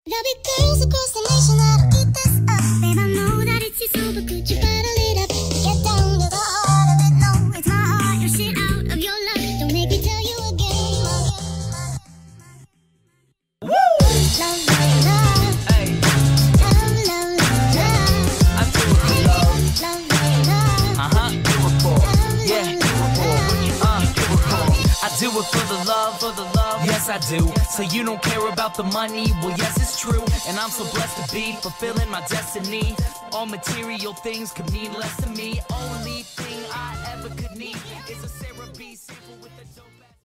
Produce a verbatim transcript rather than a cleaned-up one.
There'll be girls across the nation that'll eat this up. Babe, I know that it's you, so but could you bottle it up? Get down to the heart of it. No, it's my heart. Your shit out of your love. Don't make me tell you again. Woo! Love, love, love. Hey. Love, love, love, love. I do it for love. Love, love, love. Uh huh. Do it for. Yeah. Do it for. Uh. Do it for. I do it for the love, for the love. Yes, I do. So you don't care about the money? Well, yes, it's true. And I'm so blessed to be fulfilling my destiny. All material things could mean less to me. Only thing I ever could need is a cerebral.